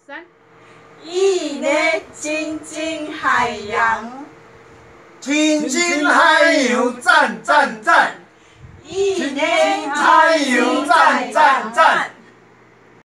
3。 一年亲近海洋， 亲近海洋赞赞赞， 一年海洋赞赞赞。